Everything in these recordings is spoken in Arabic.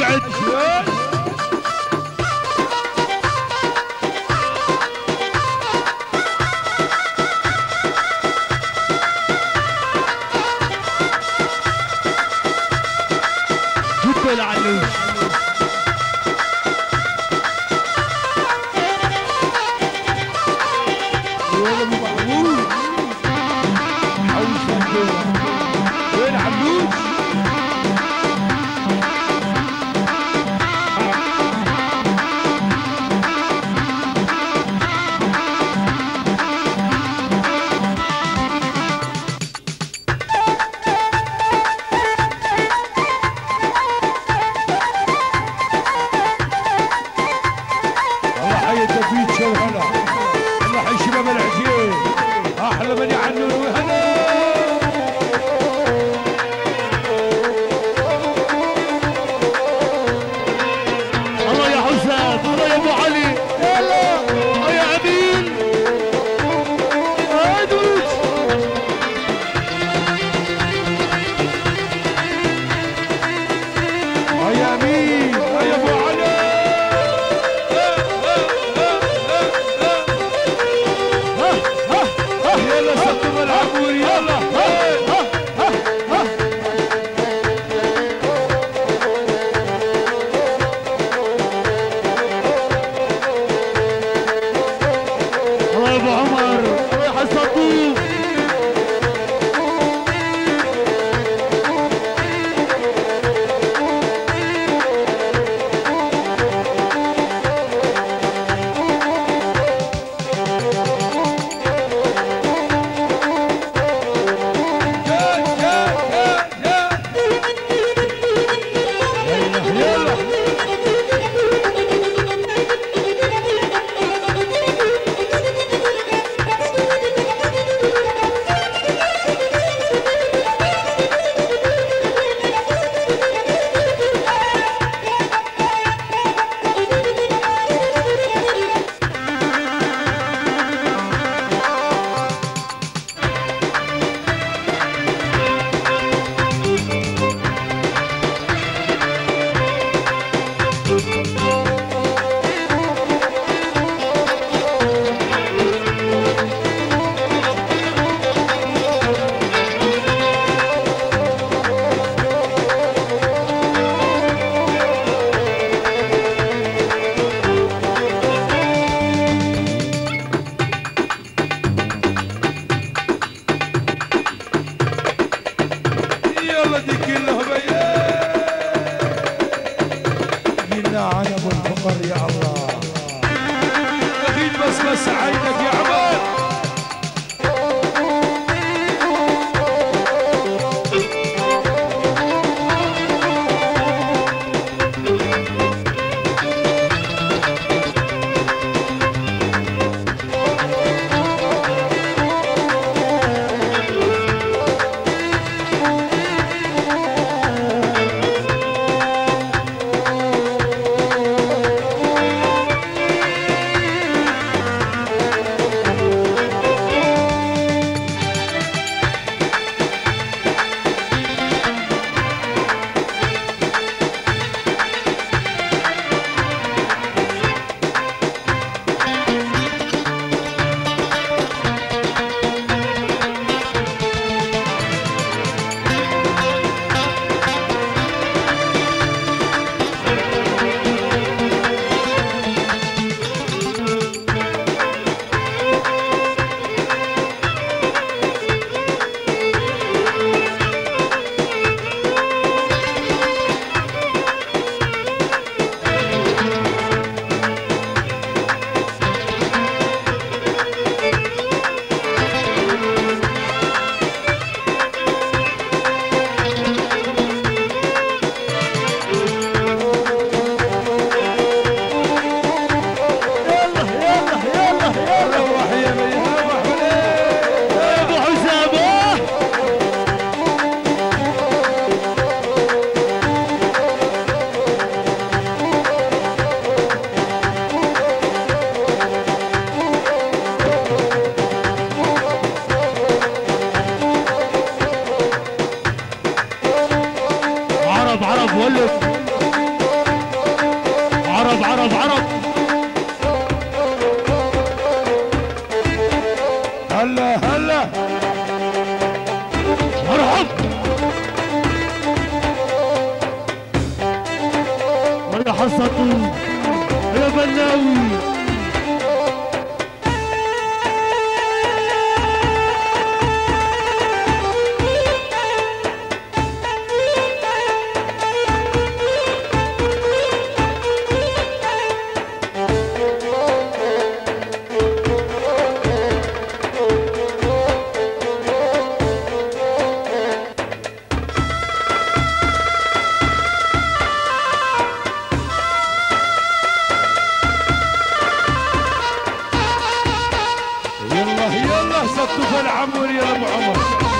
عد جبت العلوش وين ابو محمود حوش الدنيا وين علوش احلى من يعنون وهنا هلا هلا مرحب ويا حصتو يا بلاوي. صدفة العمر يا ابو عمر.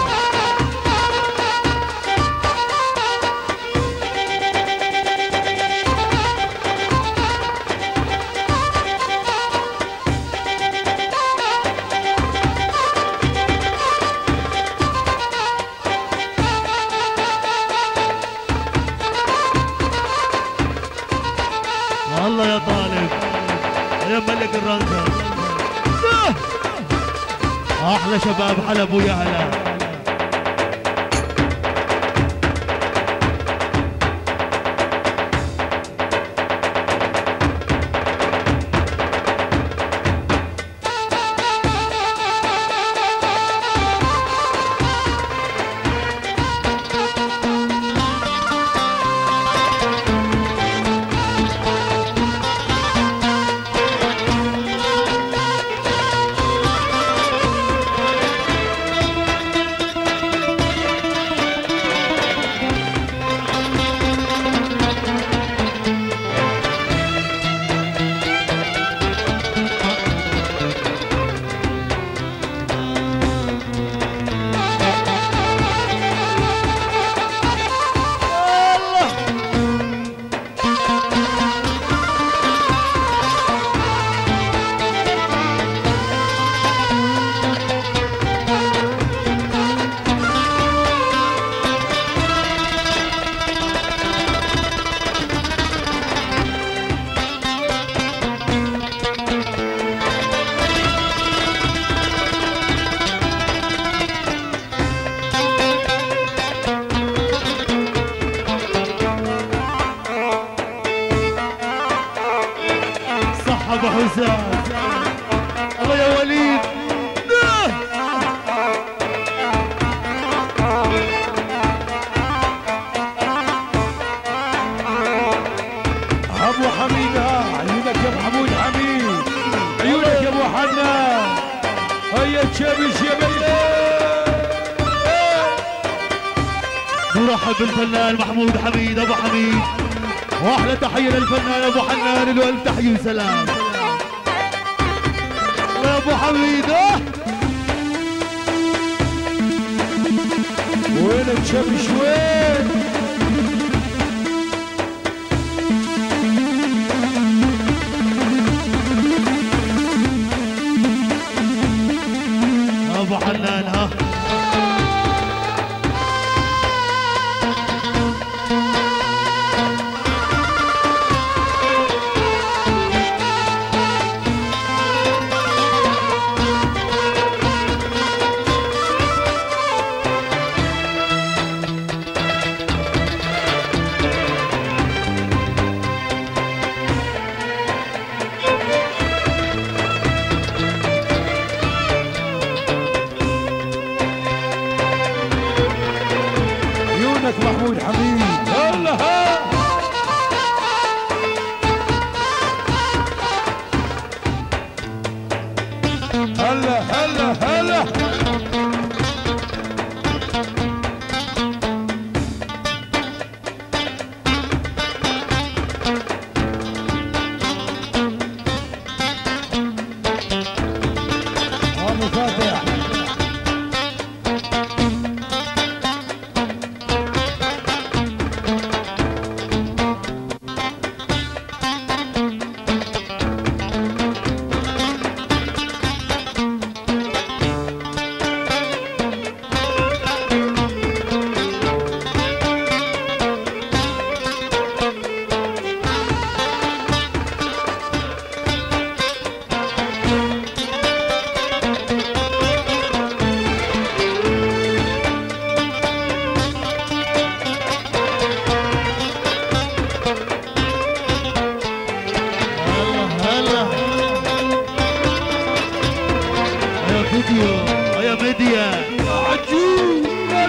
الله يا طالب يا ملك الرنزة. احلى شباب حلب ويا هلا. ابو حسام الله يا وليد. ابو حميد عيونك يا محمود حميد، عيونك يا ابو حنان. هيا تشابش يا بيه. نرحب بالفنان محمود حميد ابو حميد، واحلى تحيه للفنان ابو حنان الوالد، تحيه وسلام يا ابو حميد. وينك شبش وين؟ ابو حنان ها محمود حميد. هلا هلا هلا هلا مفاتح. فيديو يا ميديا عجوب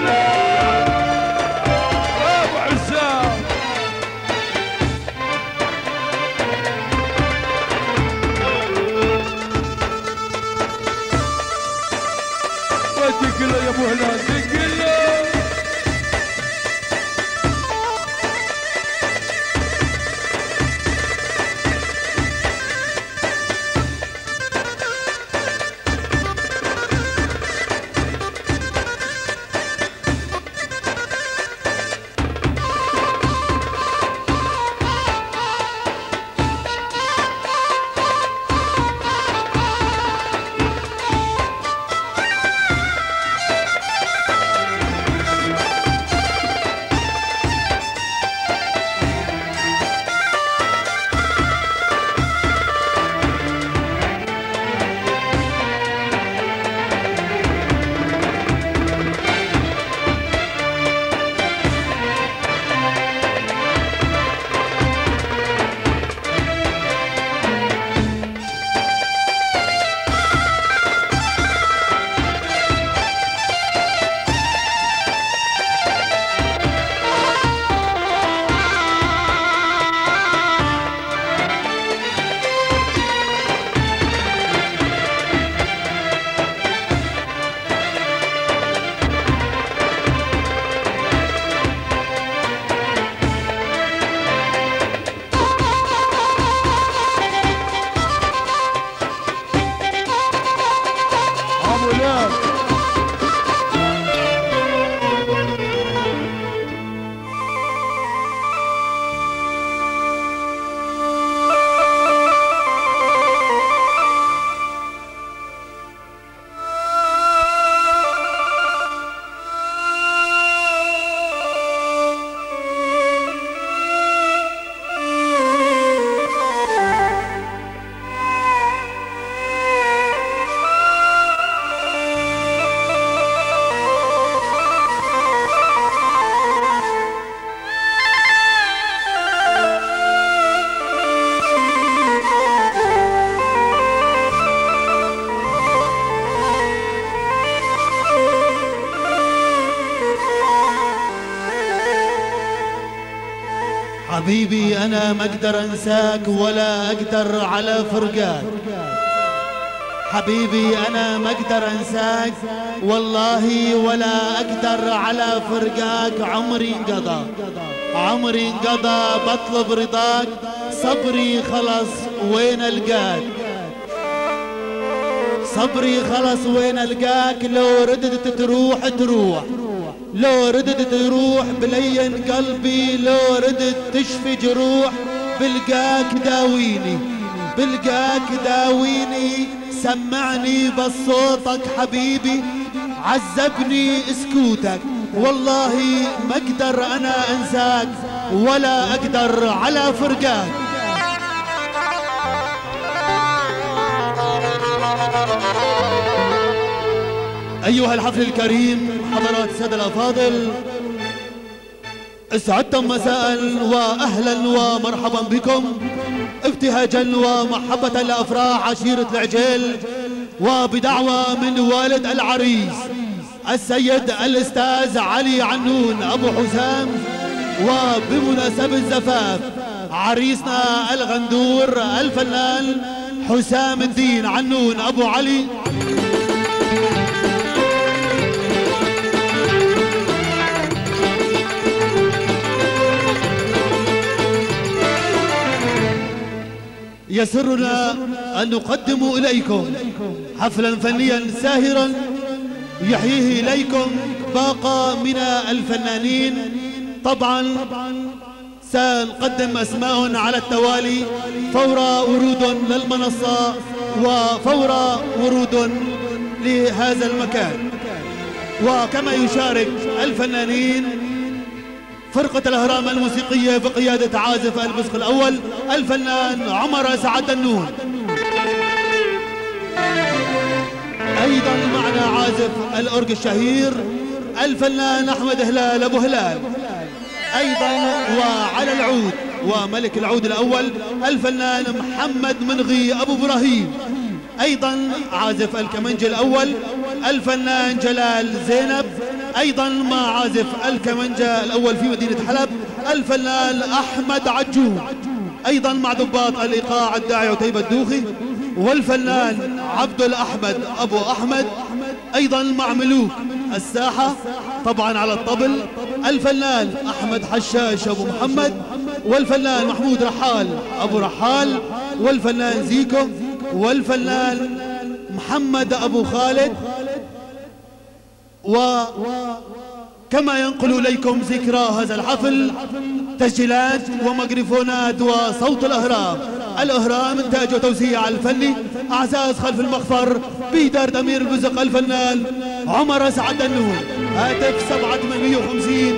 ابو عزام ودق له يا ابو هلال دق له حبيبي أنا ما أقدر أنساك ولا أقدر على فرقاك. حبيبي أنا ما أقدر أنساك والله ولا أقدر على فرقاك. عمري انقضى عمري انقضى بطلب رضاك. صبري خلص وين ألقاك صبري خلص وين ألقاك. لو ردت تروح تروح لو ردت تروح بلين قلبي. لو ردت تشفي جروح بلقاك داويني بلقاك داويني. سمعني بس صوتك حبيبي عذبني اسكوتك. والله ما اقدر انا انساك ولا اقدر على فرقاك. ايها الحفل الكريم حضرات السادة الافاضل، اسعدتم مساء واهلا ومرحبا بكم ابتهاجا ومحبة لافراح عشيرة العجيل، وبدعوة من والد العريس السيد الاستاذ علي عنون ابو حسام، وبمناسبة زفاف عريسنا الغندور الفنان حسام الدين عنون ابو علي. يسرنا أن نقدم إليكم حفلا فنيا ساهرا يحييه إليكم باقة من الفنانين. طبعا سنقدم أسماء على التوالي فور ورود للمنصة وفور ورود لهذا المكان. وكما يشارك الفنانين فرقة الأهرام الموسيقية بقيادة عازف البسق الأول الفنان عمر سعد النون. أيضا معنا عازف الأورج الشهير الفنان أحمد هلال أبو هلال. أيضا وعلى العود وملك العود الأول الفنان محمد منغي أبو إبراهيم. أيضا عازف الكمنج الأول الفنان جلال زينب، أيضا مع عازف الكمنجة الأول في مدينة حلب الفنان أحمد عجوب، أيضا مع ضباط الإيقاع الداعي عتيبة الدوخي والفنان عبد الأحمد أبو أحمد، أيضا مع ملوك الساحة طبعا على الطبل الفنان أحمد حشاش أبو محمد والفنان محمود رحال أبو رحال والفنان زيكو والفنان محمد أبو خالد. وكما ينقل إليكم ذكرى هذا الحفل تسجيلات وميكروفونات وصوت الأهرام. الأهرام إنتاج وتوزيع الفني أعزاز خلف المخفر بإدارة أمير البزق الفنان عمر سعد النون. هاتف 7850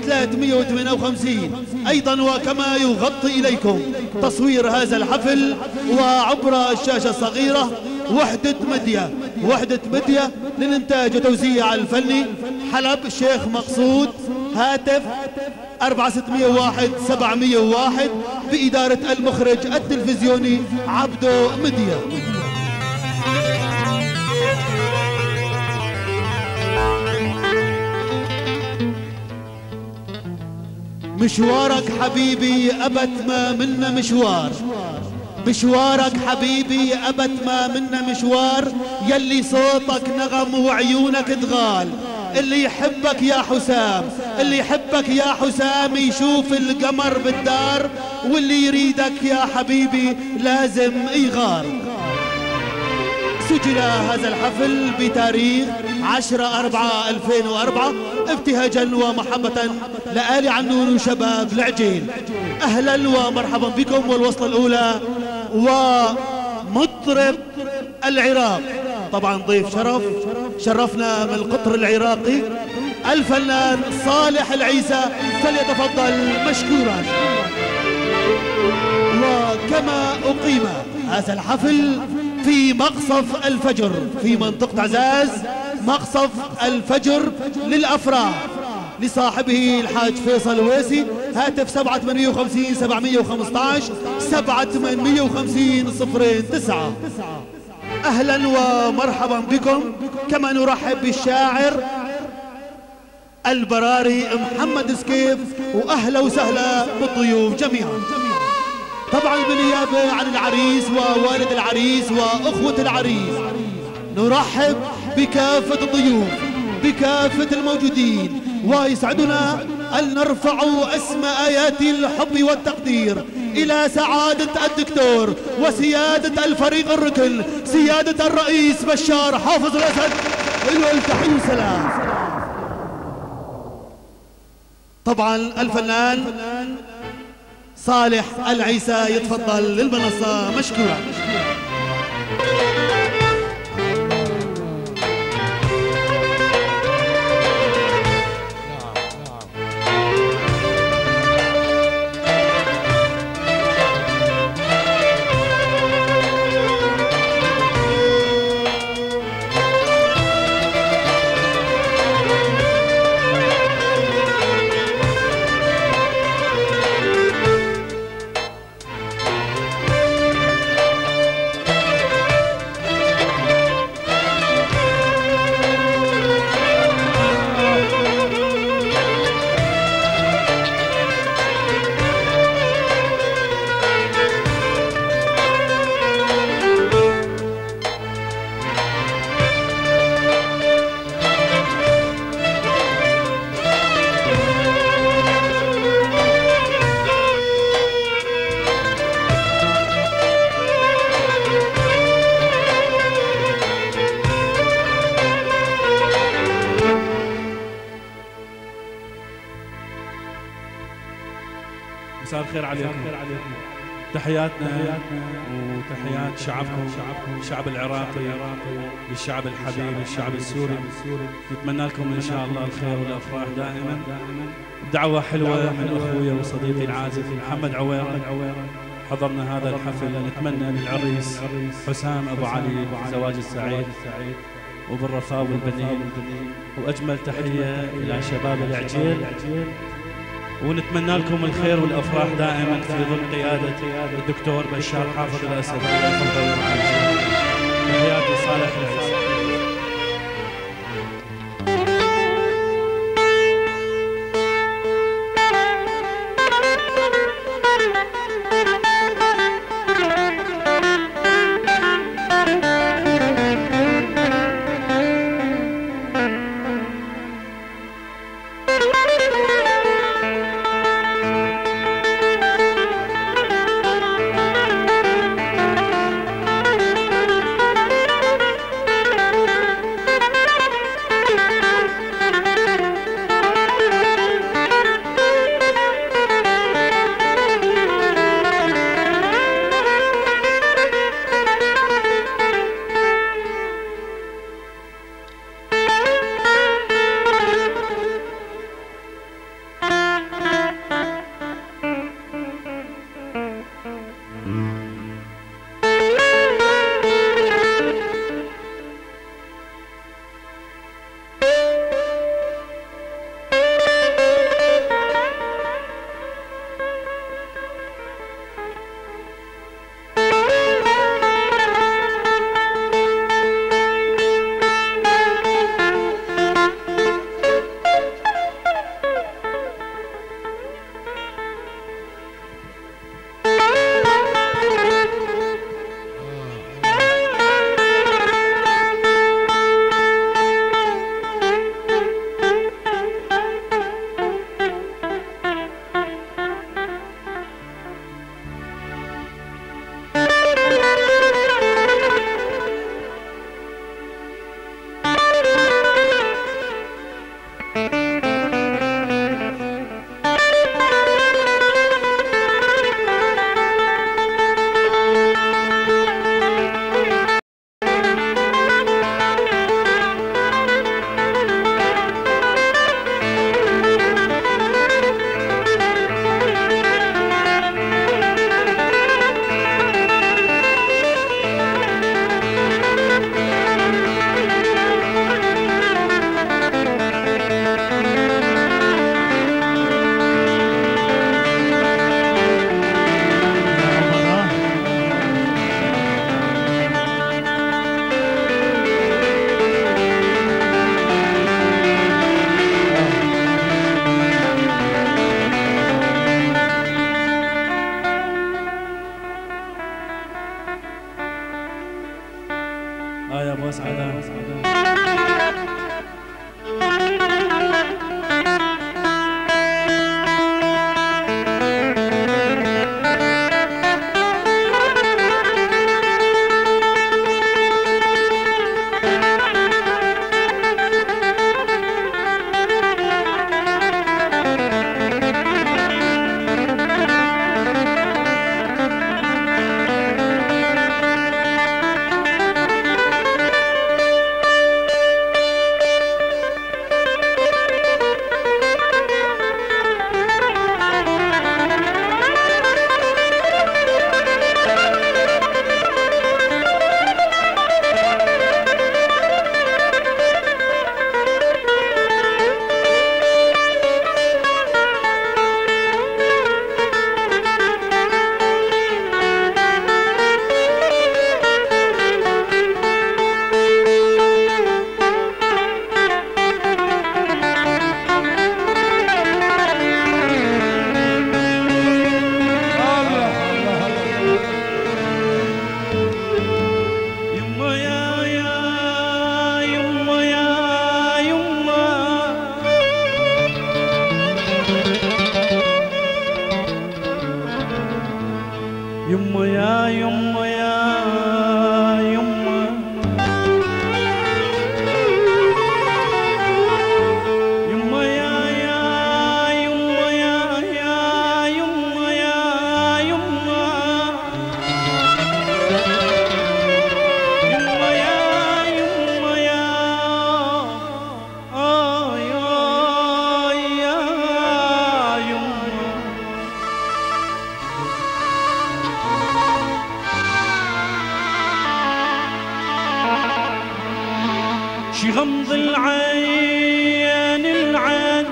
358. أيضا وكما يغطي إليكم تصوير هذا الحفل وعبر الشاشة الصغيرة وحدة مدية للإنتاج وتوزيع الفني حلب الشيخ مقصود. هاتف 4601 701 بإدارة المخرج التلفزيوني عبدو مدية. مشوارك حبيبي أبت ما منا مشوارك حبيبي أبت ما منا مشوار، يلي صوتك نغم وعيونك تغال. اللي يحبك يا حسام يشوف القمر بالدار، واللي يريدك يا حبيبي لازم يغار. سجل هذا الحفل بتاريخ 10/4/2004 ابتهاجا ومحبة لآل عنون وشباب العجيل. أهلا ومرحبا بكم. والوصلة الأولى ومطرب العراق، طبعا ضيف شرف شرفنا من القطر العراقي الفنان صالح العيسى، فليتفضل مشكورا. وكما أقيم هذا الحفل في مقصف الفجر في منطقة عزاز، مقصف الفجر للأفراح لصاحبه الحاج فيصل ويسي. هاتف 7850 715 7850 09. أهلا ومرحبا بكم. كما نرحب بالشاعر البراري محمد سكيف، وأهلا وسهلا بالضيوف جميعا. طبعا بالنيابة عن العريس ووالد العريس وأخوة العريس نرحب بكافة الضيوف بكافة الموجودين، ويسعدنا أن نرفع اسم آيات الحب والتقدير إلى سعادة الدكتور وسيادة الفريق الركن سيادة الرئيس بشار حافظ الأسد. له التحية والسلام. طبعا الفنان صالح العيسى يتفضل للمنصة مشكورا. مساء الخير عليكم. تحياتنا وتحيات شعبكم الشعب العراقي للشعب الحبيب الشعب السوري. نتمنى لكم إن شاء الله الخير والأفراح دائما. دعوة حلوة من أخوي وصديقي العازف محمد عويرة. حضرنا هذا الحفل. نتمنى للعريس حسام أبو علي زواج السعيد وبالرفاه والبنين. وأجمل تحية إلى شباب العجيل، ونتمنى لكم الخير والأفراح دائما في ظل قيادة الدكتور بشار حافظ الأسد. تحياتي صالح العيسى. يا ابو اسعد. يما يا يما يا يما يما يا يما يا يما يا يما يما يا يما يا شي غمض العين العين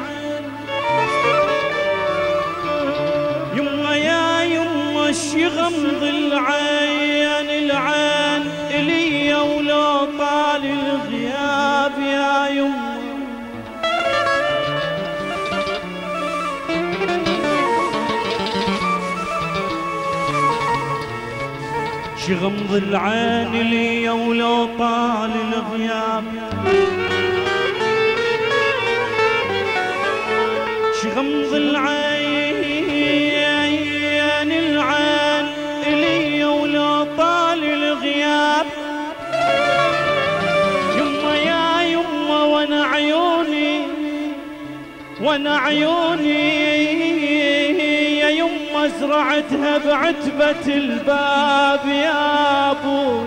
يما يا يما شي غمض العين العين إلي شغمض العين لي ولو طال الغياب، شغمض العين لي ولو طال الغياب. يما يا يما وانا عيوني يا يما زرعتها بعتبة الباب يا ابو.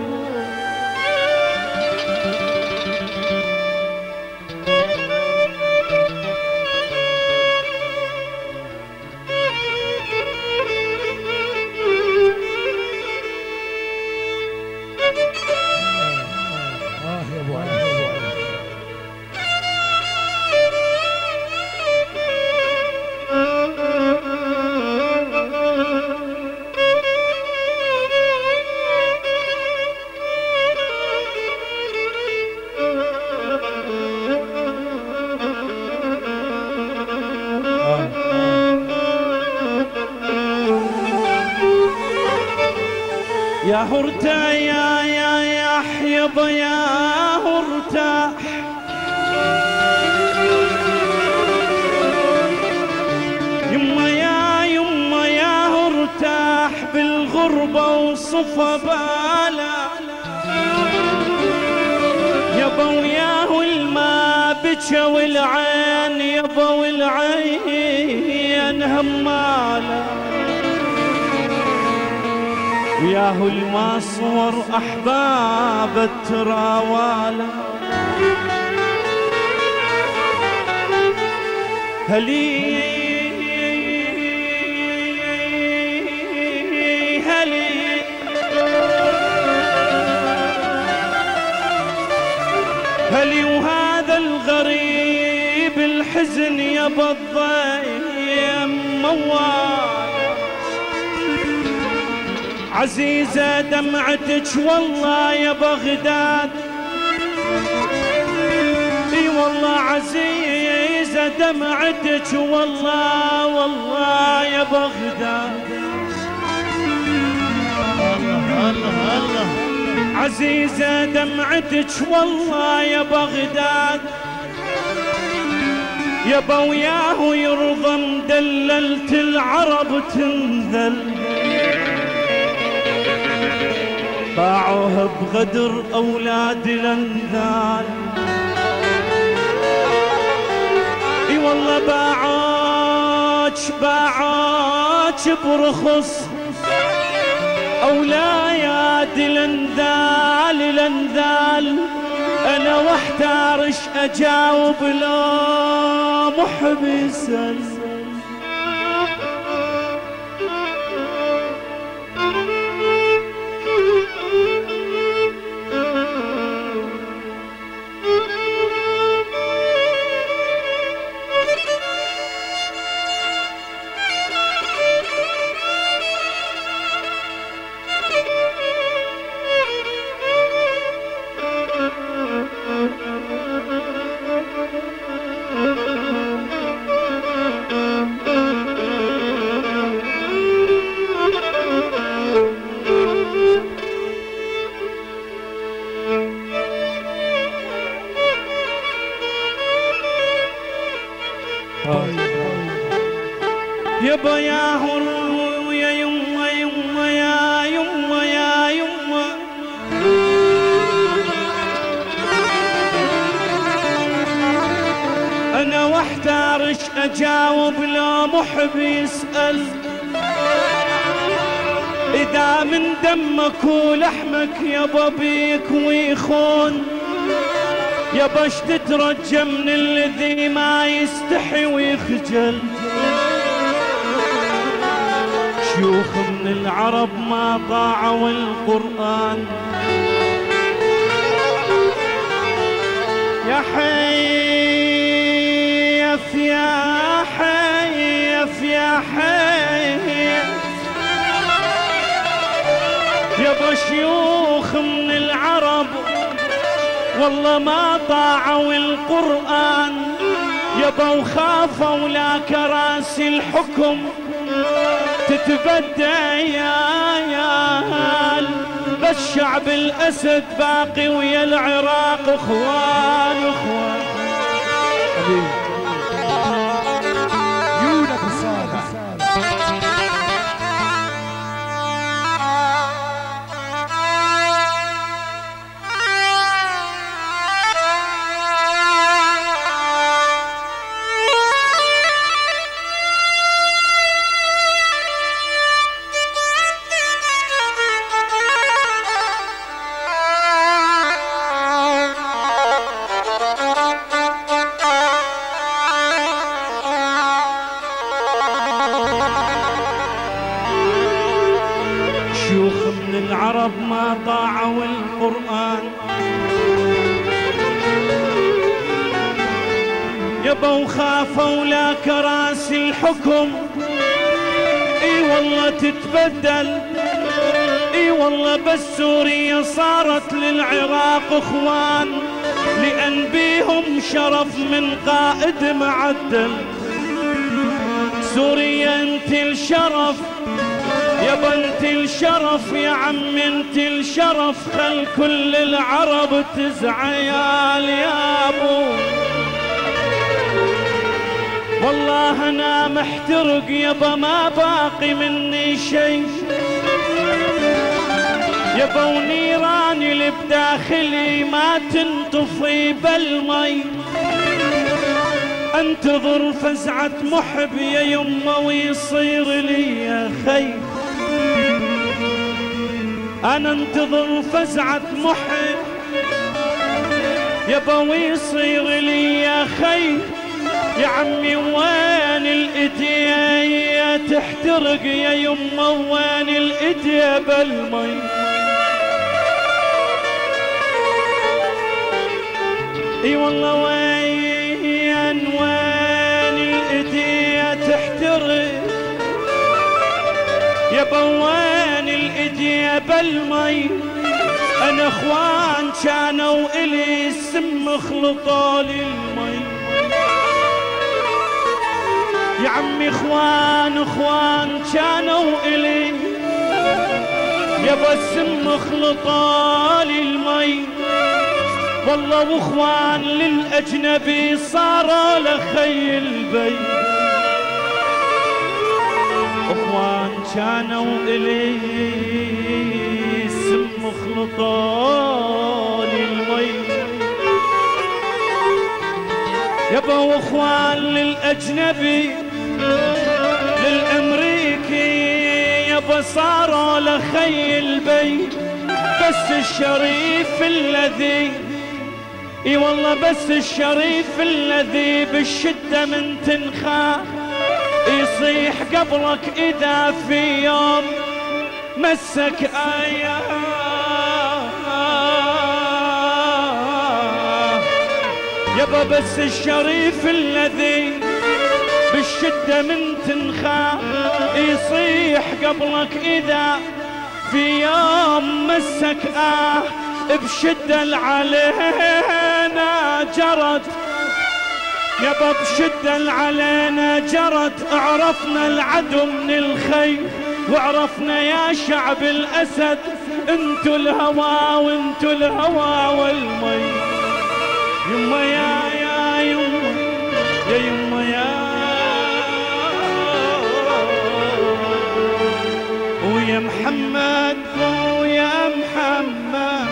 يا ابو علي. يا هرتا يا حيض يا هرتا، يما يا هرتاح بالغربة وصفى بالا. يابا وياه الماء بكى والعين يابا والعين همالة، وياه الما صور أحباب التراوالة. هلي وهذا الغريب الحزن يابا الضيم موال. عزيزة دمعتك والله يا بغداد، اي والله عزيزة دمعتك والله يا بغداد. الله الله عزيزة دمعتك والله يا بغداد. يابا وياه يرضى مدللت العرب تنذل، باعوه بغدر أولاد الأنذال. اي والله باعوك برخص أولاد الأنذال. أنا واحتارش أجاوب لا محبسا. يابا يا هر يا يما يا يما أنا واحتارش أجاوب لا محب يسأل. إذا من دمك ولحمك يابا بيك ويخون، يابا اش تترجى من الذي ما يستحي ويخجل. شيوخ من العرب ما طاعوا القرآن، يا حيف يا حيف يا حيف. يابا شيوخ من العرب والله ما طاعوا القرآن، يابا وخافوا لا كراسي الحكم تتبدى يا بس شعب الأسد باقي ويا العراق اخوان اخوان. يونس الصالح. العرب ما طاعوا القرآن، يبوا خافوا لا كراسي الحكم. اي والله تتبدل، اي والله بس سوريا صارت للعراق اخوان، لأن بيهم شرف من قائد معدل. سوريا انت الشرف يابا، انت الشرف يا عم، انت الشرف، خل كل العرب تزعيال يا ابو. والله انا محترق يابا، ما باقي مني شي يابا، ونيراني اللي بداخلي ما تنطفي بالمي. انتظر فزعة محب يا يمه ويصير لي يا خي، أنا انتظر فزعة محب يابا ويصير لي يا خي. يا عمي وين الإدية تحترق يا يمه، وين الإدية بالمي. اي والله وين الإدية تحترق يابا، وين الإدية بالمي. أنا اخوان كانوا إلي السم خلطوا لي المي. يا عمي اخوان كانوا إلي يابا السم خلطوا لي المي. والله واخوان للأجنبي صاروا لخي البي. اخوان كانوا إلي سم خلطوا لي المي يابا، واخوان للأجنبي للأمريكي يابا صاروا لخي البي. بس الشريف الذي اي والله بس الشريف الذي بالشدة من تنخاه يصيح قبلك إذا في يوم مسك يابا. بس الشريف الذي بالشدة من تنخاه يصيح قبلك إذا في يوم مسك بشدة علينا جرت يابا، بشدة علينا جرت. عرفنا العدو من الخي، وعرفنا يا شعب الأسد انتو الهوى وانتو الهوى والمي. يما يا يما يا يما يا ويا محمد ويا محمد،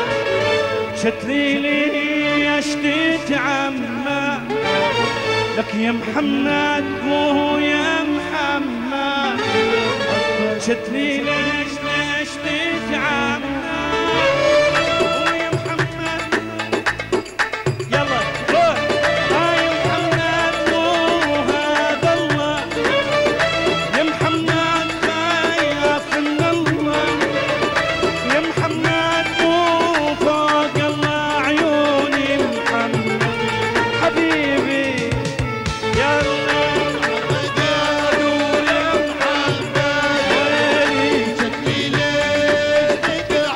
شتليلي اشتيت عمه لك يا محمد ويا محمد، شتليلي اشتيت عمه ويا محمد. يلا روح يا محمد وهذا الله، يا محمد خايف من الله، يا محمد وفوق الله عيوني محمد حبيبي. يلا قالوا يا محمد ويلي شكلي ليك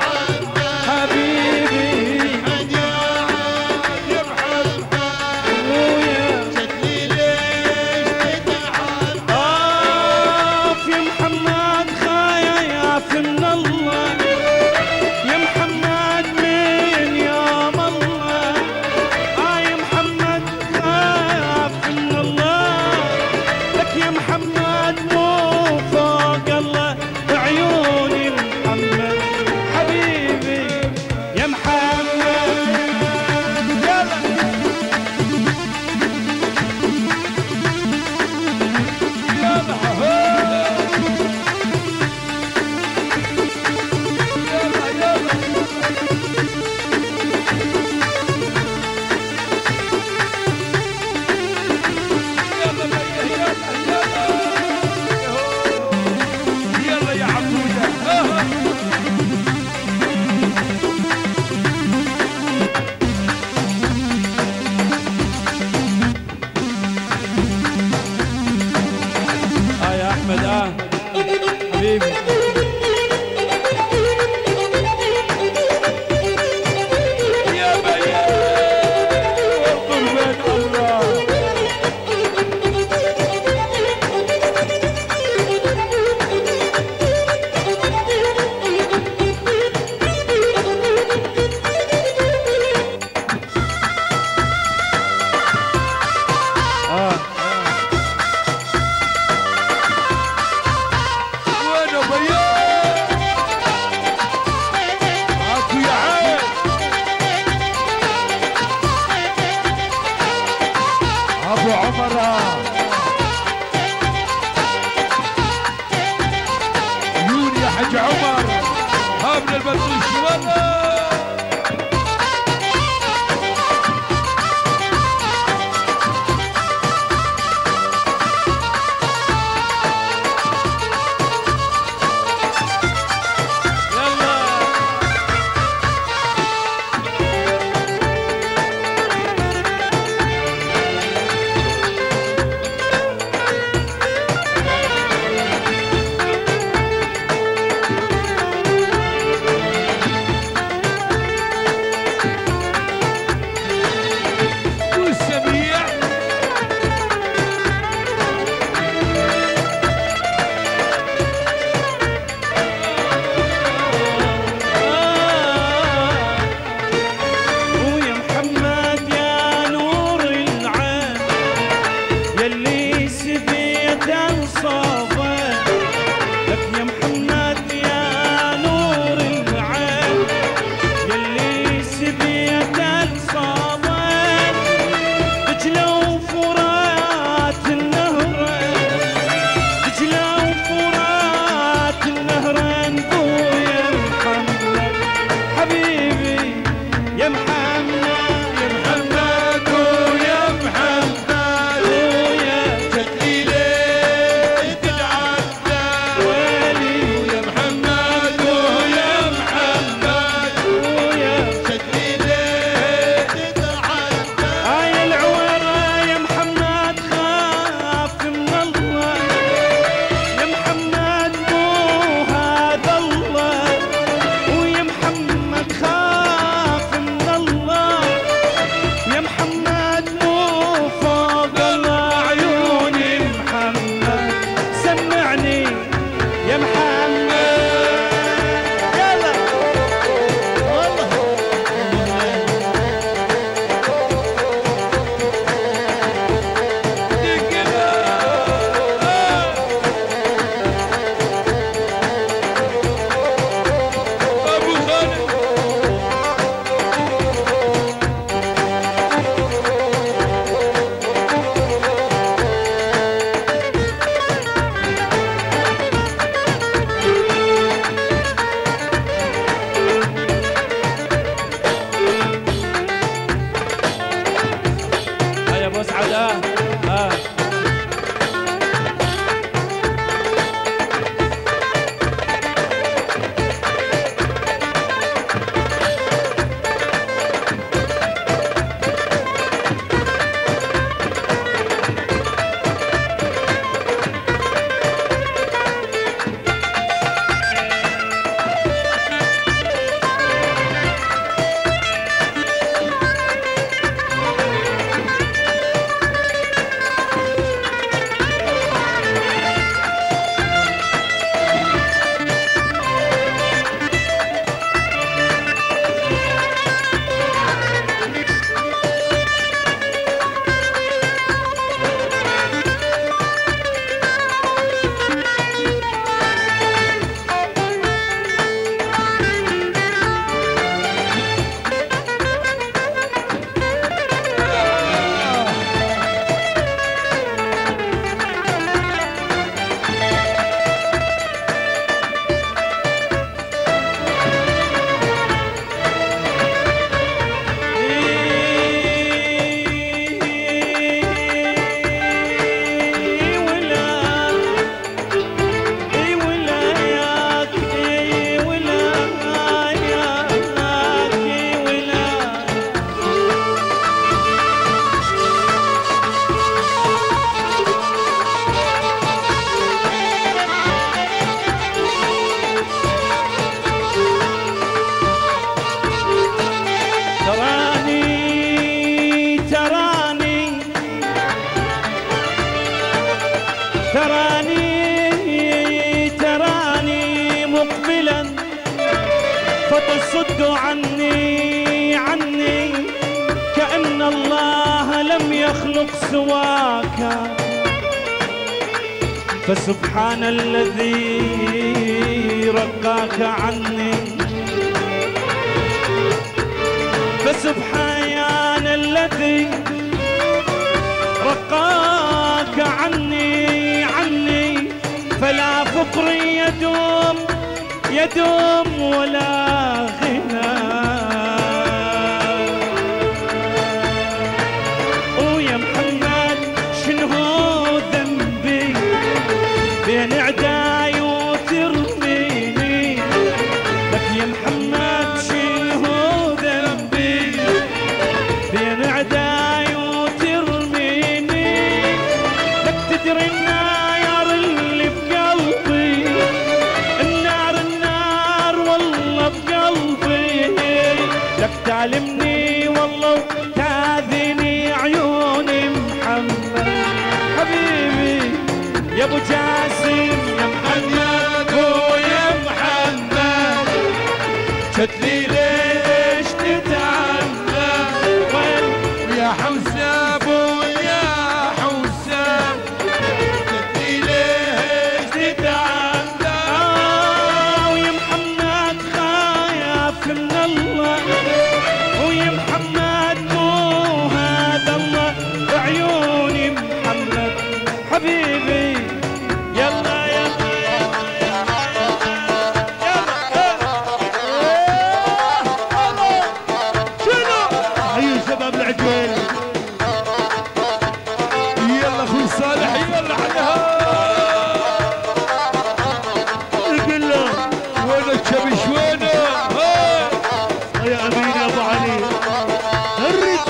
ابو عمر عيون يا حج عمر هابن البطيش والله فتصد عني كأن الله لم يخلق سواك، فسبحان الذي رقاك عني، فسبحان الذي رقاك يدوم ولا غنى. ويا محمد شنو ذنبي بين عداي وترميني، لك يا محمد شنو ذنبي بين عداي وترميني، لك تدري النار اللي بقلبي، النار النار والله بقلبي، لك تعلمني والله وتاذيني عيوني محمد حبيبي يا ابو جاسم يا محمد ويا محمد، شتلي ليش تتعنى ويا حوساب ويا حوساب، شتلي ليش تتعنى. ويا محمد خايف من الله، ويا محمد مو هذا الله بعيوني محمد حبيبي. يلا يلا حي شباب العجيل. يلا اخوي صالح يلا عليها. قل له وين الشبش وينه؟ يا امين يا ابو علي. هرج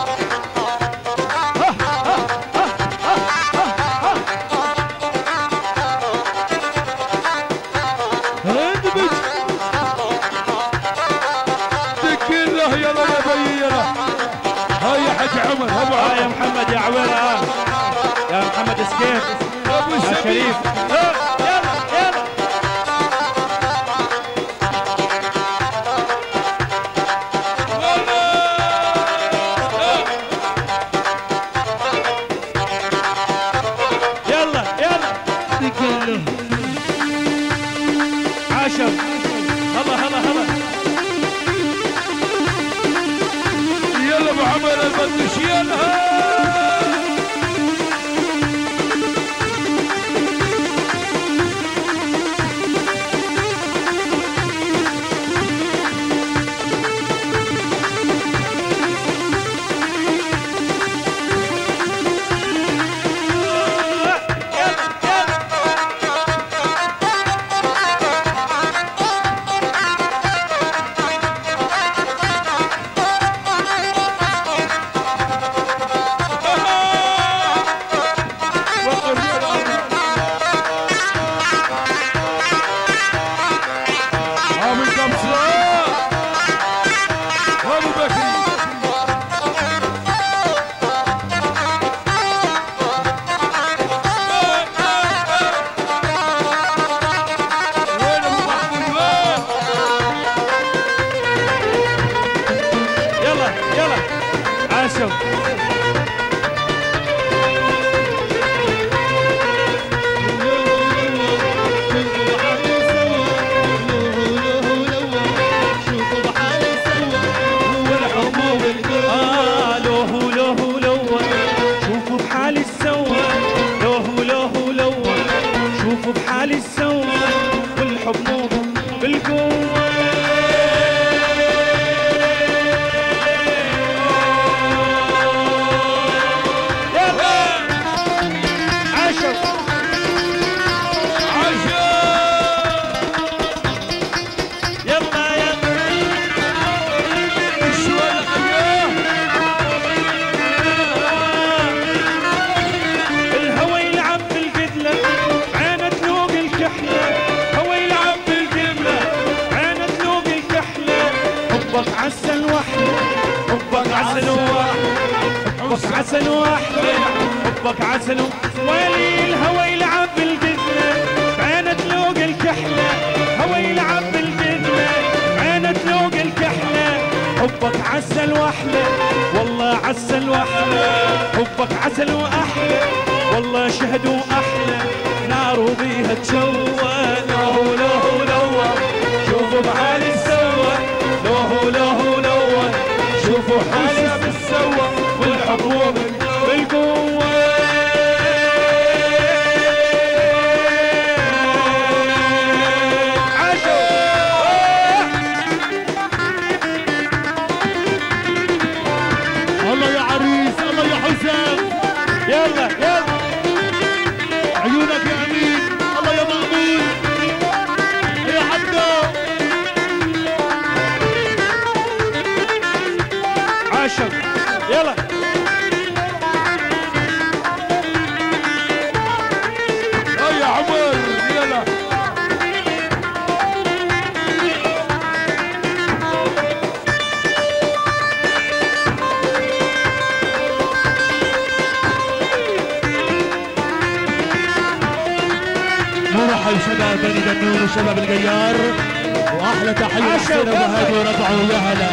اندمج. دق له يلا يا بي يلا. هاي يا حاج عمر ابو يا عمر محمد يا عويرة، يا محمد سكيت ابو يا سبيل. شريف. يلا يلا يلا يلا قل له عاشر. هلا هلا هلا يلا ابو عمر البطش يلا. عامل قمصة ابو بكري. وين ابو محمود وين؟ يلا يلا عاشر. شوفوا بحالي سوا، لوهو لوهو لوه، شوفوا بحالي سوا، والحب مو بالقوة. يلا عاشر يلا يلا الهوى يلعب بالقدلة عينه تلوق الكحلة، هوى يلعب بالقدلة عينه تلوق الكحلة، حبك عسل وحلة، حبك عسل وحلة، حبك عسل وحلة، حبك عسل ويلي. الهوى يلعب بالقدلة عينه تلوق الكحلة، هوى يلعب بالقدلة عينه تلوق الكحلة، حبك عسل وحلة والله عسل وحلة، حبك عسل وأحلى والله شهد وأحلى، نار وبيها تشوى. لوهو لوهو لوه شوفوا بحالي سوا، لوهو لوهو لوه شوفوا حالي سوا، والحب بالقوة. عاشوا حي شباب بني دنون وشباب القيار، واحلى تحيه لحسين ابو هادي وربعه ويا هلا.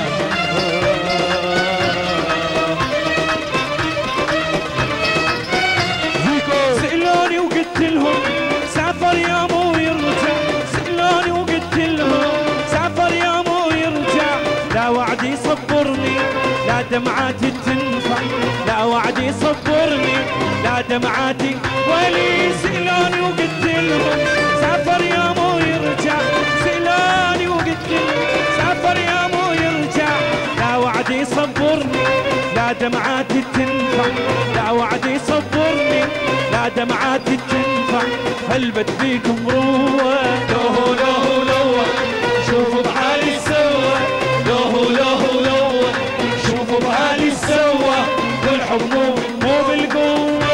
سألوني وقلت لهم سافر يا مو يرجع، سألوني وقلت لهم سافر يا مو يرجع، لا وعد يصبرني لا دمعاتي تنفع، لا وعد يصبرني لا دمعاتي ولي. سألوني وقلت لهم سافر يا مو يرجع، سألوني وقلت لهم سافر يا مو يرجع، لا وعد يصبرني لا دمعاتي تنفع، لا وعد يصبرني لا دمعاتي تنفع. هلبت فيكم روى لوه لوه لوه، شوفوا بحالي سوى لوه لوه لوه، شوفوا بحالي سوى، والحب مو بالقوة.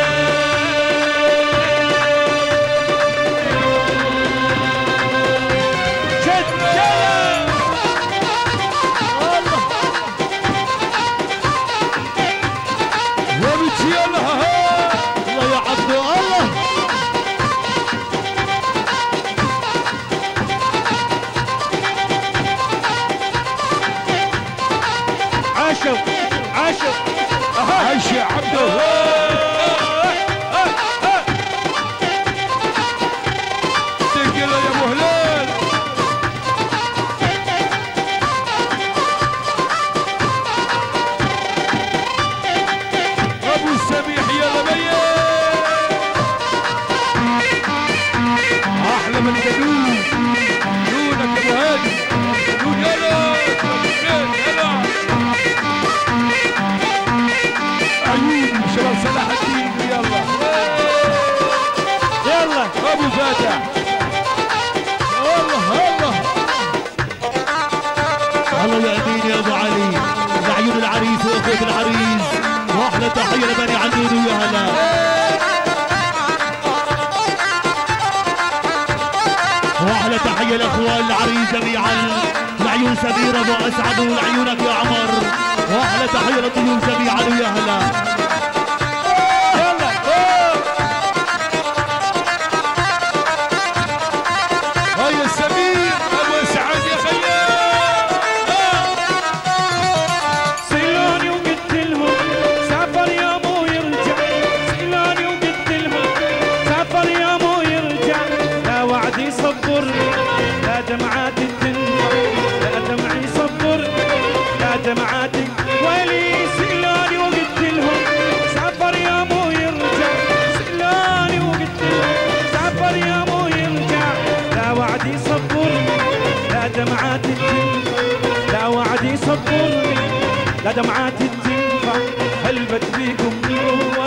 عاش يا عبدو. تقل يا ابو هلال. ابو السميح يلا بيا. احلى من دنون دونك يا ابو هادي. دون يلا شباب صلاح الدين. يلا يلا ابو فاتح. الله الله الله يا امين يا ابو علي، لعيون العريس واخوة العريس، واحلى تحيه لبني عدود ويا هلا. واحلى تحيه لاخوان العريس جميعا، لعيون سمير ابو اسعد ولعيونك يا عمر، واحلى تحيه للضيوف جميعا ويا هلا. دمعاتي تنفع لا دمعي صبرني لا دمعاتي ولي. سألوني وقلت لهم سافر يا مو يرجع، سألوني وقلت لهم سافر يا مو يرجع، لا وعد يصبرني لا دمعاتي تنفع، لا وعد يصبرني لا دمعاتي تنفع. هلبت فيكم روى